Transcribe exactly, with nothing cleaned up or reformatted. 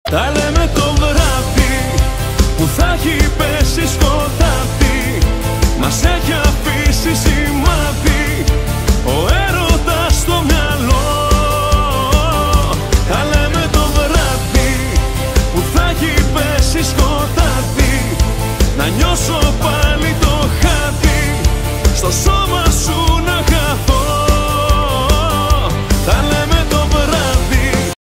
Τα λέμε το βράδυ που θα έχει πέσει σκοτάδι, μας έχει αφήσει